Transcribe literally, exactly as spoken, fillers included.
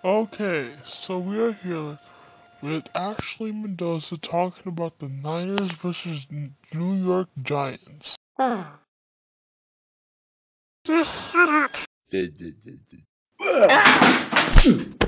Okay, so we are here with Ashley Mendoza talking about the Niners versus New York Giants. Oh. Just shut up.